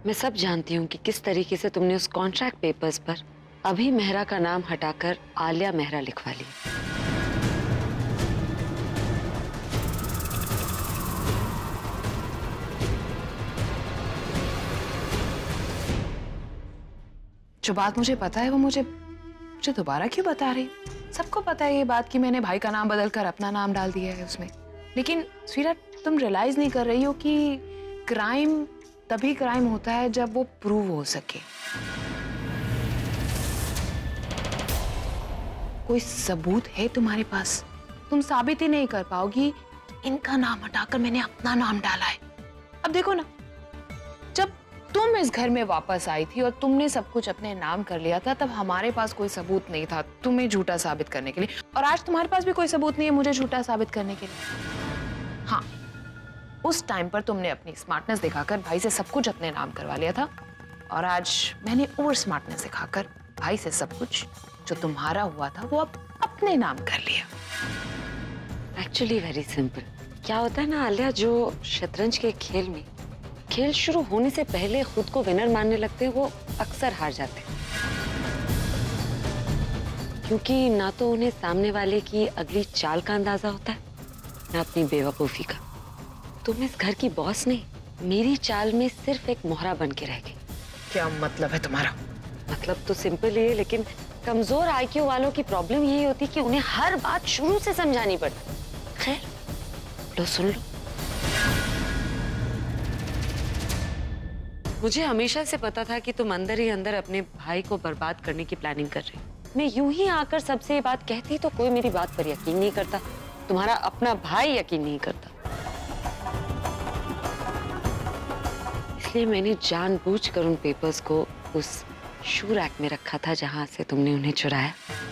मैं सब जानती हूँ कि किस तरीके से तुमने उस कॉन्ट्रैक्ट पेपर्स पर अभी मेहरा का नाम हटाकर आलिया मेहरा लिखवा लिया। जो बात मुझे पता है वो मुझे दोबारा क्यों बता रही? सबको पता है ये बात कि मैंने भाई का नाम बदलकर अपना नाम डाल दिया है उसमें। लेकिन स्वीरा, तुम रियलाइज नहीं कर रही हो कि क्राइम तभी क्राइम होता है जब वो प्रूव हो सके। कोई सबूत है तुम्हारे पास? तुम साबित ही नहीं कर पाओगी इनका नाम हटाकर मैंने अपना नाम डाला है। अब देखो ना, जब तुम इस घर में वापस आई थी और तुमने सब कुछ अपने नाम कर लिया था, तब हमारे पास कोई सबूत नहीं था तुम्हें झूठा साबित करने के लिए, और आज तुम्हारे पास भी कोई सबूत नहीं है मुझे झूठा साबित करने के लिए। हाँ, उस टाइम पर तुमने अपनी स्मार्टनेस दिखाकर भाई से सब कुछ अपने नाम करवा लिया था, और आज मैंने ओवर स्मार्टनेस दिखाकर भाई से सब कुछ जो तुम्हारा हुआ था वो अब अपने नाम कर लिया। Actually very simple. क्या होता है ना आलिया, जो शतरंज के खेल में खेल शुरू होने से पहले खुद को विनर मानने लगते हैं वो अक्सर हार जाते हैं, क्योंकि ना तो उन्हें सामने वाले की अगली चाल का अंदाजा होता है, ना अपनी बेवकूफी का। तुम इस घर की बॉस नहीं, मेरी चाल में सिर्फ एक मोहरा बन के रह गई। क्या मतलब है तुम्हारा? मतलब तो सिंपल ही है, लेकिन कमजोर आईक्यू वालों की प्रॉब्लम यही होती कि उन्हें हर बात शुरू से समझानी पड़ती। खैर, लो सुन लो। मुझे हमेशा से पता था कि तुम अंदर ही अंदर अपने भाई को बर्बाद करने की प्लानिंग कर रही हो। मैं यूं ही आकर सबसे ये बात कहती तो कोई मेरी बात पर यकीन नहीं करता, तुम्हारा अपना भाई यकीन नहीं करता। इसलिए मैंने जानबूझकर उन पेपर्स को उस शू रैक में रखा था जहां से तुमने उन्हें चुराया।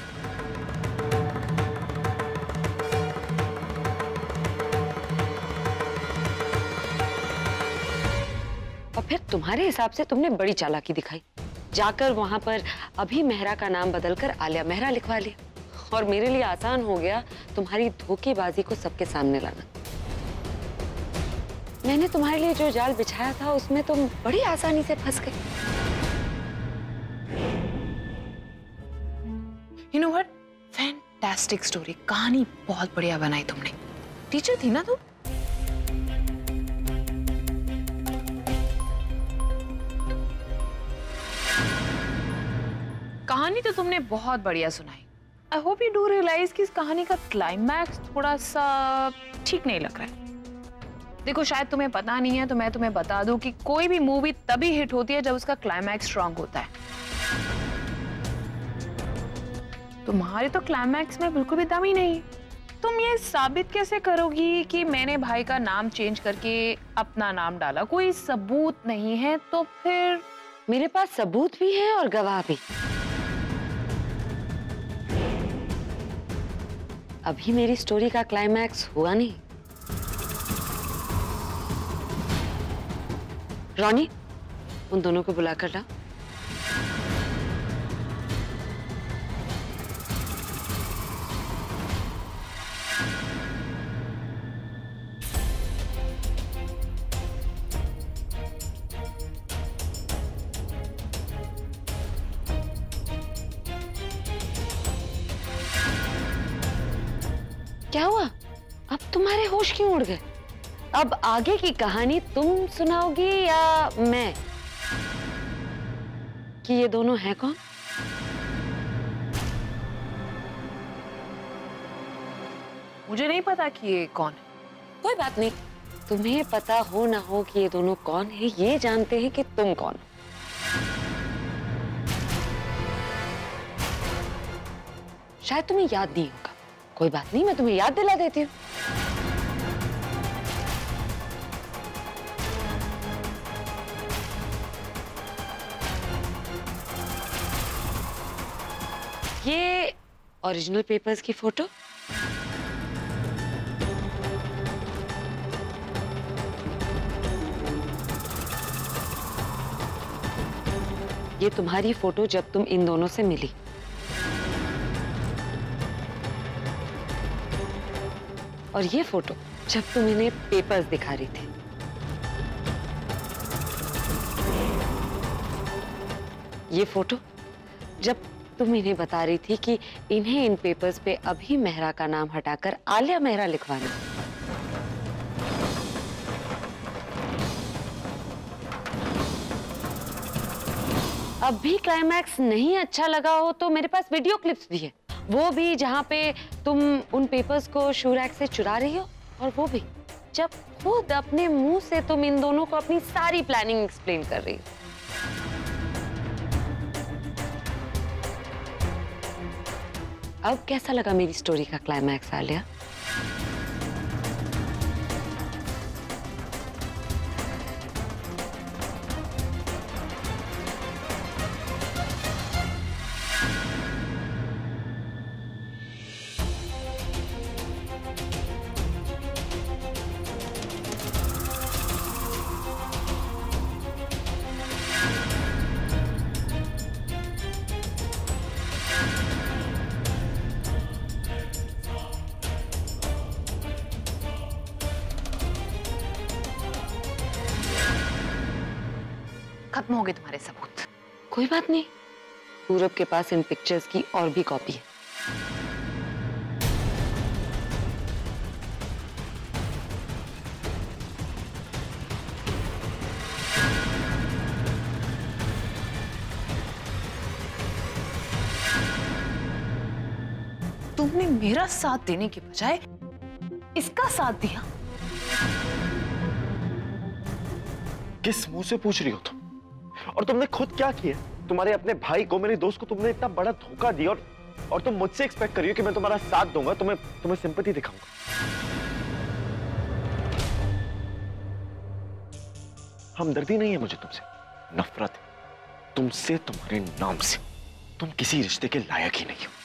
और फिर तुम्हारे हिसाब से तुमने बड़ी चालाकी दिखाई, जाकर वहां पर अभी मेहरा का नाम बदलकर आलिया मेहरा लिखवा लिया, और मेरे लिए आसान हो गया तुम्हारी धोखेबाजी को सबके सामने लाना। मैंने तुम्हारे लिए जो जाल बिछाया था उसमें तुम बड़ी आसानी से फंस गए। You know what? Fantastic story. कहानी बहुत बढ़िया बनाई तुमने। टीचर थी ना तुम? कहानी तो तुमने बहुत बढ़िया सुनाई। I hope you do realise कि इस कहानी का क्लाइमैक्स थोड़ा सा ठीक नहीं लग रहा है। देखो, शायद तुम्हें पता नहीं है तो मैं तुम्हें बता दूं कि कोई भी मूवी तभी हिट होती है जब उसका क्लाइमैक्स स्ट्रांग होता है। तुम्हारे तो क्लाइमैक्स में बिल्कुल भी दम ही नहीं। तुम ये साबित कैसे करोगी कि मैंने भाई का नाम चेंज करके अपना नाम डाला? कोई सबूत नहीं है तो फिर? मेरे पास सबूत भी है और गवाह भी। अभी मेरी स्टोरी का क्लाइमैक्स हुआ नहीं। रॉनी, उन दोनों को बुलाकर लाओ। क्या हुआ? अब तुम्हारे होश क्यों उड़ गए? अब आगे की कहानी तुम सुनाओगी या मैं? कि ये दोनों हैं कौन? मुझे नहीं पता कि ये कौन है। कोई बात नहीं, तुम्हें पता हो ना हो कि ये दोनों कौन है, ये जानते हैं कि तुम कौन हो। शायद तुम्हें याद नहीं होगा। कोई बात नहीं, मैं तुम्हें याद दिला देती हूँ। ये ओरिजिनल पेपर्स की फोटो, ये तुम्हारी फोटो जब तुम इन दोनों से मिली। और ये फोटो जब तुम इन्हें पेपर्स दिखा रही थी। ये फोटो, जब तुम इन्हें बता रही थी कि इन्हें इन पेपर्स पे अभी मेहरा का नाम हटाकर आलिया मेहरा लिखवाना। अब भी क्लाइमैक्स नहीं अच्छा लगा हो तो मेरे पास वीडियो क्लिप्स भी है, वो भी जहाँ पे तुम उन पेपर्स को शू रैक से चुरा रही हो, और वो भी जब खुद अपने मुंह से तुम इन दोनों को अपनी सारी प्लानिंग एक्सप्लेन कर रही हो। अब कैसा लगा मेरी स्टोरी का क्लाइमैक्स आलिया? खत्म हो गए तुम्हारे सबूत। कोई बात नहीं, पूरब के पास इन पिक्चर्स की और भी कॉपी है। तुमने मेरा साथ देने के बजाय इसका साथ दिया। किस मुंह से पूछ रही हो तुम? और तुमने खुद क्या किया? तुम्हारे अपने भाई को, मेरे दोस्त को तुमने इतना बड़ा धोखा दिया, और तुम मुझसे एक्सपेक्ट कर रही हो कि मैं तुम्हारा साथ दूंगा, तुम्हें सिंपैथी दिखाऊंगा। हमदर्दी नहीं है मुझे तुमसे, नफरत है तुमसे, तुम्हारे नाम से। तुम किसी रिश्ते के लायक ही नहीं हो।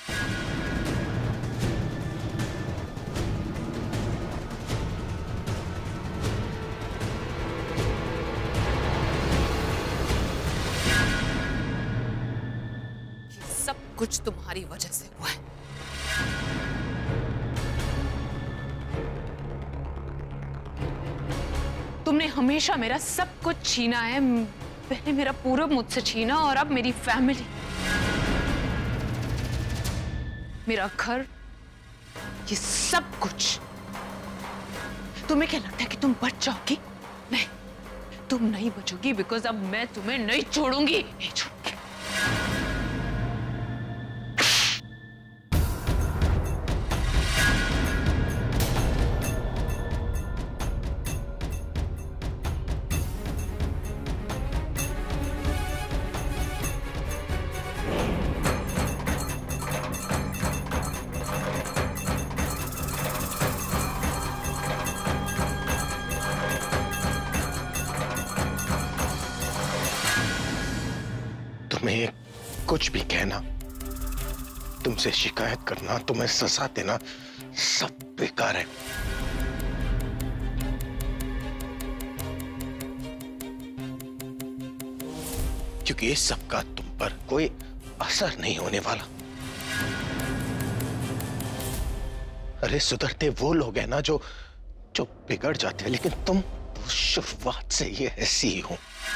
सब कुछ तुम्हारी वजह से हुआ है। तुमने हमेशा मेरा सब कुछ छीना है। पहले मेरा पूरब मुझसे छीना, और अब मेरी फैमिली, मेरा घर, ये सब कुछ। तुम्हें क्या लगता है कि तुम बच जाओगी? नहीं, तुम नहीं बचोगी, बिकॉज अब मैं तुम्हें नहीं छोड़ूंगी, नहीं छोड़ूंगी। तुम्हें कुछ भी कहना, तुमसे शिकायत करना, तुम्हें सजा देना, सब बेकार है। क्योंकि इस सब का तुम पर कोई असर नहीं होने वाला। अरे सुधरते वो लोग हैं ना जो बिगड़ जाते हैं, लेकिन तुम शुरुआत से ये ऐसी ही हो।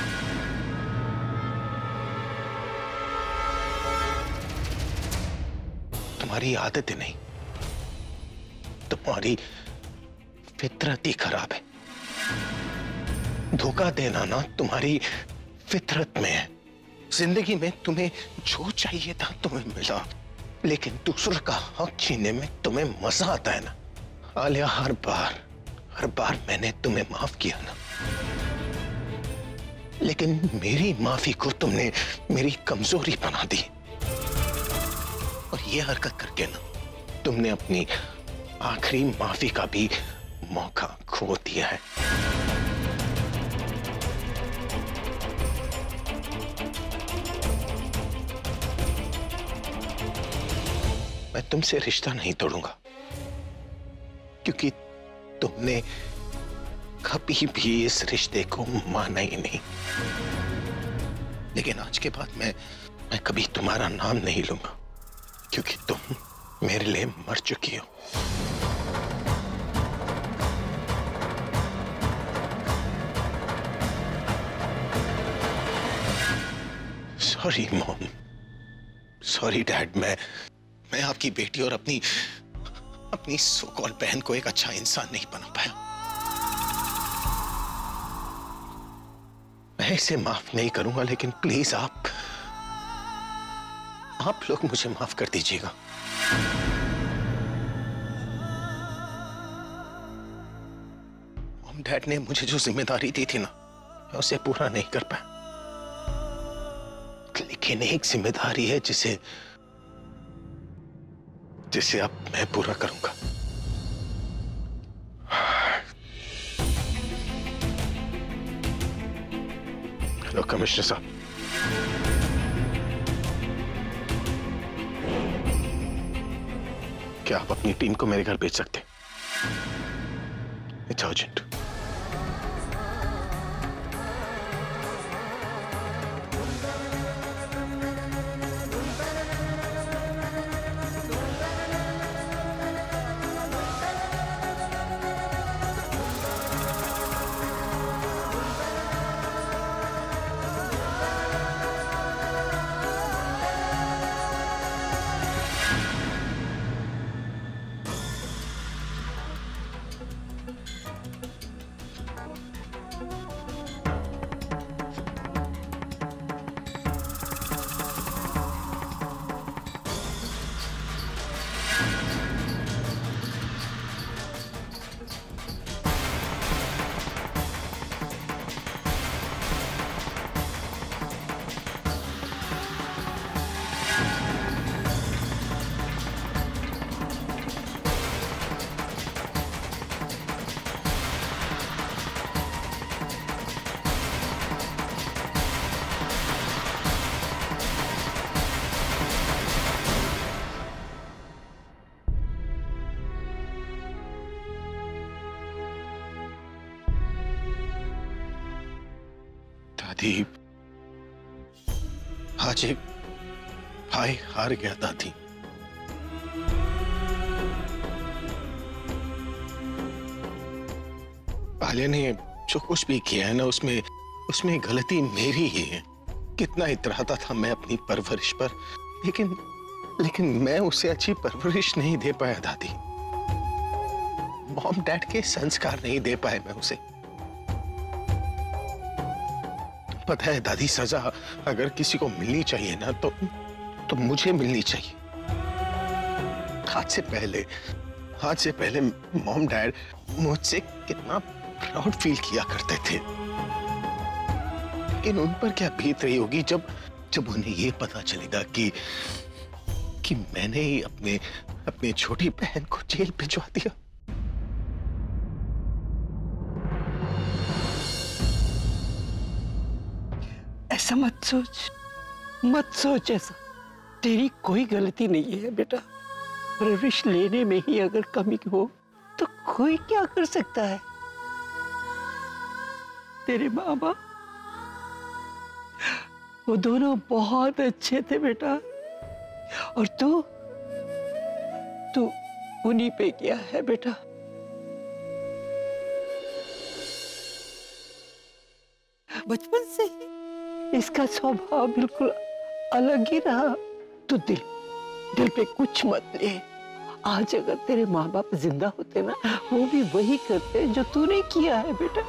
तुम्हारी आदतें नहीं, तुम्हारी फितरत ही खराब है। धोखा देना ना तुम्हारी फितरत में है। जिंदगी में तुम्हें जो चाहिए था तुम्हें मिला, लेकिन दूसरों का हक छीनने में तुम्हें मजा आता है ना। आलिया, हर बार मैंने तुम्हें माफ किया ना, लेकिन मेरी माफी को तुमने मेरी कमजोरी बना दी। और ये हरकत करके ना तुमने अपनी आखिरी माफी का भी मौका खो दिया है। मैं तुमसे रिश्ता नहीं तोड़ूंगा, क्योंकि तुमने कभी भी इस रिश्ते को माना ही नहीं। लेकिन आज के बाद मैं कभी तुम्हारा नाम नहीं लूंगा, क्योंकि तुम मेरे लिए मर चुकी हो। Sorry mom, sorry dad. मैं आपकी बेटी और अपनी सो कॉल बहन को एक अच्छा इंसान नहीं बना पाया। मैं इसे माफ नहीं करूंगा, लेकिन प्लीज आप लोग मुझे माफ कर दीजिएगा। मॉम डैड ने मुझे जो जिम्मेदारी दी थी ना, मैं उसे पूरा नहीं कर पाया। लेकिन एक जिम्मेदारी है जिसे अब मैं पूरा करूंगा। हेलो कमिश्नर साहब। क्या आप अपनी टीम को मेरे घर भेज सकते हैं? It's urgent. दादी, आज एक भाई हार गया दादी। आलिया ने जो कुछ भी किया है ना, उसमें गलती मेरी ही है। कितना इतराता था मैं अपनी परवरिश पर, लेकिन मैं उसे अच्छी परवरिश नहीं दे पाया दादी। मॉम डैड के संस्कार नहीं दे पाए मैं उसे। पता है दादी, सजा अगर किसी को मिलनी चाहिए ना, तो मुझे मिलनी चाहिए। आज से पहले मॉम डैड मुझसे कितना प्राउड फील किया करते थे, लेकिन उन पर क्या बीत रही होगी जब उन्हें ये पता चलेगा कि मैंने ही अपने छोटी बहन को जेल भिजवा दिया। ऐसा मत सोच ऐसा। तेरी कोई गलती नहीं है बेटा। परवरिश लेने में ही अगर कमी हो तो कोई क्या कर सकता है। तेरे माँ बाप वो दोनों बहुत अच्छे थे बेटा, और तू उन्हीं पे क्या है बेटा। बचपन से ही इसका स्वभाव बिल्कुल अलग ही रहा। तू दिल पे कुछ मत ले। आज अगर तेरे माँ बाप जिंदा होते ना, वो भी वही करते जो तूने किया है बेटा।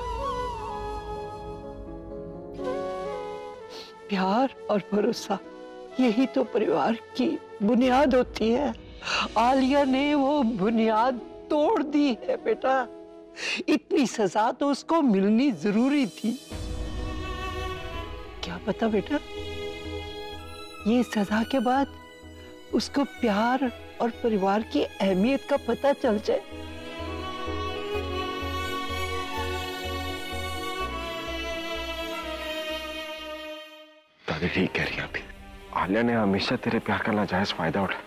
प्यार और भरोसा, यही तो परिवार की बुनियाद होती है। आलिया ने वो बुनियाद तोड़ दी है बेटा। इतनी सजा तो उसको मिलनी जरूरी थी। क्या पता बेटा, ये सजा के बाद उसको प्यार और परिवार की अहमियत का पता चल जाए। दादी ठीक कह रही है। अभी आलिया ने हमेशा तेरे प्यार का नाजायज फायदा उठाया।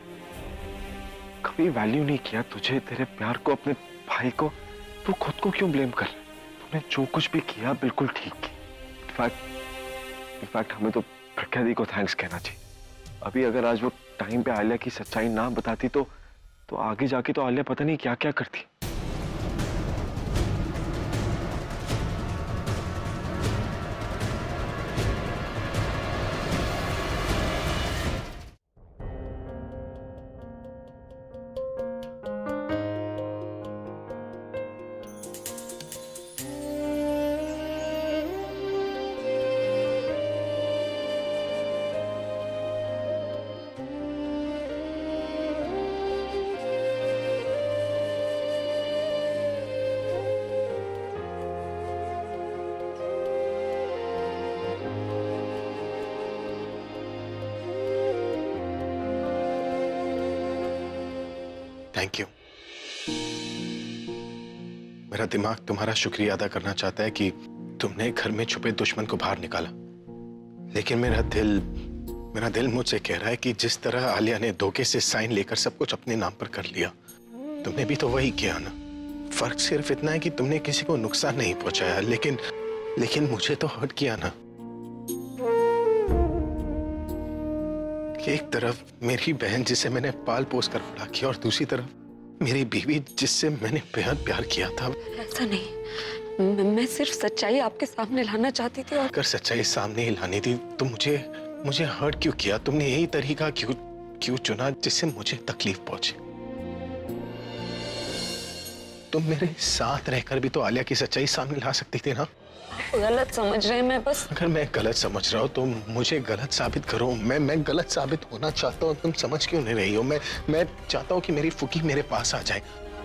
कभी वैल्यू नहीं किया तुझे, तेरे प्यार को, अपने भाई को। तू खुद को क्यों ब्लेम कर? तूने जो कुछ भी किया बिल्कुल ठीक किया। इनफैक्ट हमें तो प्रज्ञा दी को थैंक्स कहना चाहिए। अभी अगर आज वो टाइम पे आलिया की सच्चाई ना बताती तो आगे जाके तो आलिया पता नहीं क्या क्या करती। Thank you. मेरा दिमाग तुम्हारा शुक्रिया अदा करना चाहता है कि तुमने घर में छुपे दुश्मन को बाहर निकाला, लेकिन मेरा दिल मुझसे कह रहा है कि जिस तरह आलिया ने धोखे से साइन लेकर सब कुछ अपने नाम पर कर लिया, तुमने भी तो वही किया ना। फर्क सिर्फ इतना है कि तुमने किसी को नुकसान नहीं पहुंचाया, लेकिन मुझे तो हर्ट किया ना। एक तरफ मेरी बहन जिसे मैंने पाल पोस कर बड़ा किया, और दूसरी तरफ मेरी बीवी जिससे मैंने बेहद प्यार किया था। ऐसा नहीं, मैं सिर्फ सच्चाई आपके सामने लाना चाहती थी। और अगर सच्चाई सामने ही लानी थी तो मुझे हर्ट क्यों किया? तुमने यही तरीका क्यों चुना जिससे मुझे तकलीफ पहुंचे? तुम मेरे साथ रहकर भी तो आलिया की सच्चाई सामने ला सकती थी ना। गलत समझ रहे हैं। मैं बस, अगर मैं गलत समझ रहा हूँ तो मुझे गलत साबित करो। मैं गलत साबित होना चाहता हूँ, तुम समझ क्यों नहीं रही हो? मैं चाहता हूँ कि मेरी फुकी मेरे पास आ जाए।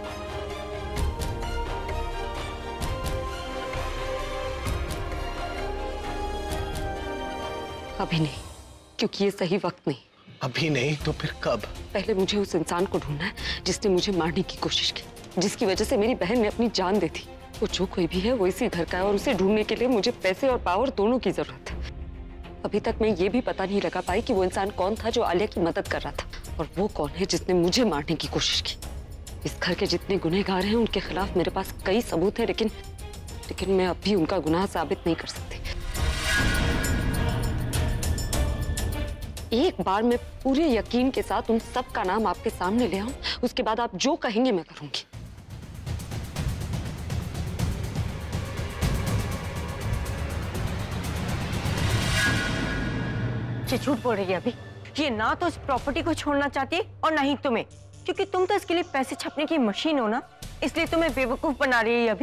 अभी नहीं, क्योंकि ये सही वक्त नहीं। अभी नहीं तो फिर कब? पहले मुझे उस इंसान को ढूंढना है जिसने मुझे मारने की कोशिश की, जिसकी वजह से मेरी बहन ने अपनी जान दे दी। वो जो कोई भी है वो इसी घर का है, और उसे ढूंढने के लिए मुझे पैसे और पावर दोनों की जरूरत है। अभी तक मैं ये भी पता नहीं लगा पाई कि वो इंसान कौन था जो आलिया की मदद कर रहा था, और वो कौन है जिसने मुझे मारने की कोशिश की। इस घर के जितने गुनहगार हैं उनके खिलाफ मेरे पास कई सबूत है, लेकिन मैं अब भी उनका गुनाह साबित नहीं कर सकती। एक बार मैं पूरे यकीन के साथ उन सब का नाम आपके सामने ले आऊं, उसके बाद आप जो कहेंगे मैं करूंगी। ये झूठ बोल रही है अभी। ये ना तो इस प्रॉपर्टी को छोड़ना चाहती है और ना ही तुम्हें, क्योंकि तुम तो इसके लिए पैसे छपने की मशीन हो ना, इसलिए तुम्हें बेवकूफ बना रही है अभी।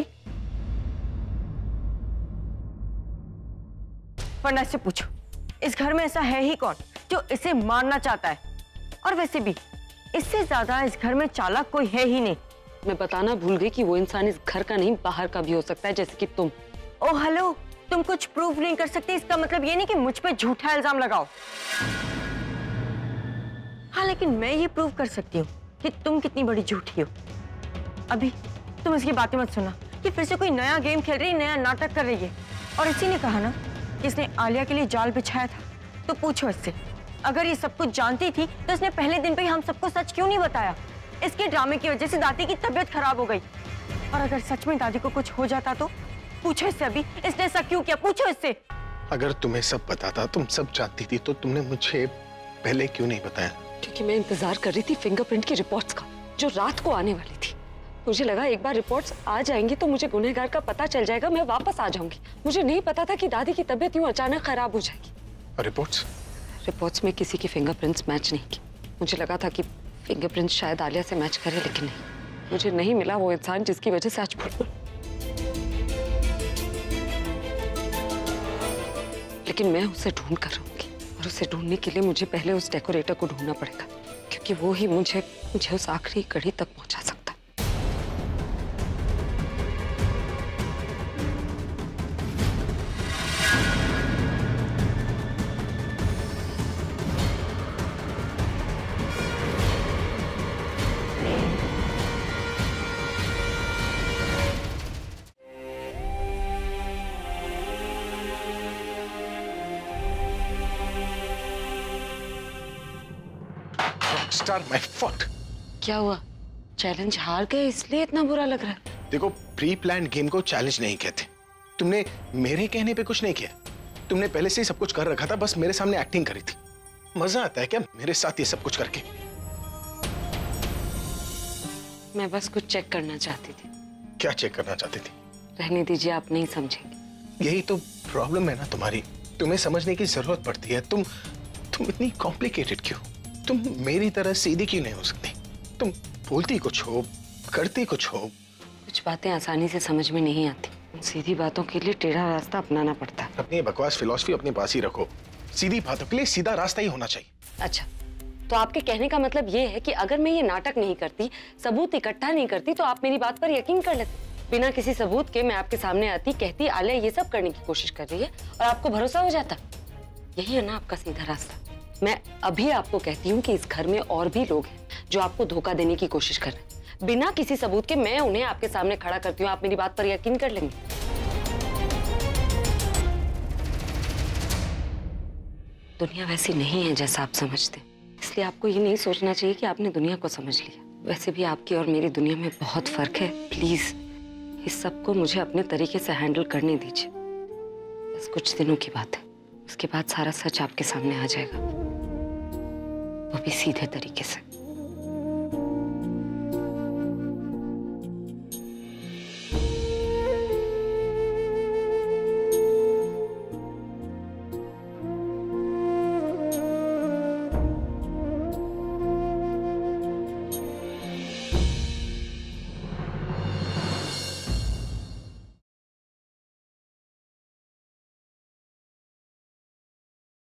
वरना इससे पूछो, इस घर में ऐसा है ही कौन जो इसे मारना चाहता है? और वैसे भी इससे ज्यादा इस घर में चालाक कोई है ही नहीं। मैं बताना भूल गई कि वो इंसान इस घर का नहीं बाहर का भी हो सकता है, जैसे कि तुम। ओ हेलो, तुम कुछ प्रूफ नहीं कर सकते, इसका मतलब ये नहीं कि मुझ पे झूठा इल्जाम लगाओ। हाँ, लेकिन मैं ये प्रूव कर सकती हूँ कि तुम कितनी बड़ी झूठी हो। अभी तुम इसकी बातें मत सुना, कि फिर से कोई नया गेम खेल रही है, नया नाटक कर रही है। और इसी ने कहा ना कि इसने आलिया के लिए जाल बिछाया था, तो पूछो इससे, अगर ये सब कुछ जानती थी तो इसने पहले दिन पे ही हम सबको सच क्यों नहीं बताया? इसके ड्रामे की वजह से दादी की तबीयत खराब हो गई, और अगर सच में दादी को कुछ हो जाता तो? पूछो इससे अभी, इसने ऐसा क्यों किया? पूछो इससे। अगर तुम्हें सब पता था, तुम सब जानती थी, तो तुमने मुझे पहले क्यों नहीं बताया? क्योंकि मैं इंतजार कर रही थी फिंगरप्रिंट की रिपोर्ट्स का, जो रात को आने वाली थी। मुझे लगा एक बार रिपोर्ट्स आ जाएंगी तो मुझे गुनहगार का पता चल जाएगा, मैं वापस आ जाऊंगी। मुझे नहीं पता था कि दादी की तबीयत यूं अचानक खराब हो जाएगी। रिपोर्ट्स में किसी की फिंगरप्रिंट्स मैच नहीं की। मुझे लगा था कि फिंगरप्रिंट्स शायद आलिया से मैच करे, लेकिन नहीं, मुझे नहीं मिला वो इंसान जिसकी वजह से आज बुलबुल। लेकिन मैं उसे ढूंढ कर रहूंगी, और उसे ढूंढने के लिए मुझे पहले उस डेकोरेटर को ढूंढना पड़ेगा, क्योंकि वो ही मुझे उस आखिरी कड़ी तक पहुंचा सकता है। Star my fault. क्या हुआ? चैलेंज हार गए इसलिए इतना बुरा लग रहा है? देखो, प्री प्लान गेम को चैलेंज नहीं कहते। तुमने मेरे कहने पे कुछ नहीं किया, तुमने पहले से ही सब कुछ कर रखा था, बस मेरे सामने एक्टिंग करी थी। मजा आता है क्या मेरे साथ ये सब कुछ करके? मैं बस कुछ चेक करना चाहती थी। क्या चेक करना चाहती थी? रहने दीजिए, आप नहीं समझेंगे। यही तो प्रॉब्लम है ना तुम्हारी, तुम्हें समझने की जरूरत पड़ती है। तुम इतनी कॉम्प्लिकेटेड क्यों? तुम मेरी तरह सीधी क्यों नहीं हो सकती? तुम बोलती कुछ हो, करती कुछ हो। कुछ बातें आसानी से समझ में नहीं आती, उन सीधी बातों के लिए टेढ़ा रास्ता अपनाना पड़ता है। अपनी बकवास फिलॉसफी अपने पास ही रखो। सीधी बातों के लिए सीधा रास्ता ही होना चाहिए। अच्छा, तो आपके कहने का मतलब ये है कि अगर मैं ये नाटक नहीं करती, सबूत इकट्ठा नहीं करती, तो आप मेरी बात पर यकीन कर लेते? बिना किसी सबूत के मैं आपके सामने आती, कहती आलिया ये सब करने की कोशिश कर रही है, और आपको भरोसा हो जाता? यही है ना आपका सीधा रास्ता? मैं अभी आपको कहती हूँ कि इस घर में और भी लोग हैं जो आपको धोखा देने की कोशिश कर रहे हैं। बिना किसी सबूत के मैं उन्हें आपके सामने खड़ा करती हूँ, आप मेरी बात पर यकीन कर लेंगे? दुनिया वैसी नहीं है जैसा आप समझते, इसलिए आपको ये नहीं सोचना चाहिए कि आपने दुनिया को समझ लिया। वैसे भी आपकी और मेरी दुनिया में बहुत फर्क है। प्लीज इस सब को मुझे अपने तरीके से हैंडल करने दीजिए। बस कुछ दिनों की बात है, उसके बाद सारा सच आपके सामने आ जाएगा, वो भी सीधे तरीके से।